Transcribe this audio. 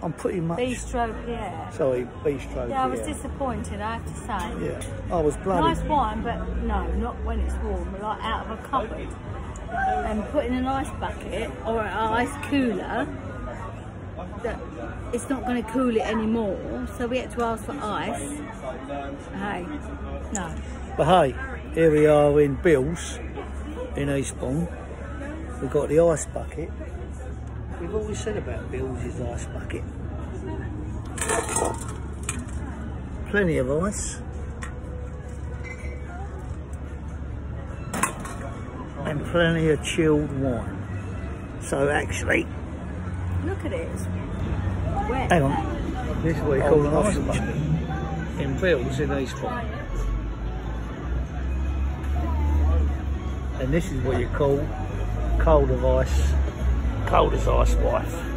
I'm pretty much... BiSTRoT PiERRE. Sorry, BiSTRoT PiERRE. Yeah, I was disappointed, I have to say. Yeah, I was bloody... Nice wine, but no, not when it's warm, like out of a cupboard. And put in an ice bucket or an ice cooler, that it's not going to cool it anymore, so we had to ask for ice. Hey, no. But hey, here we are in BiLLs in Eastbourne. We've got the ice bucket. We've always said about BiLLs is ice bucket. Plenty of ice. And plenty of chilled wine. So actually... Look at it, it's wet. Hang on. This is what you call an ice bucket. In BiLLs in Eastbourne. And this is what you call cold as ice WiFE.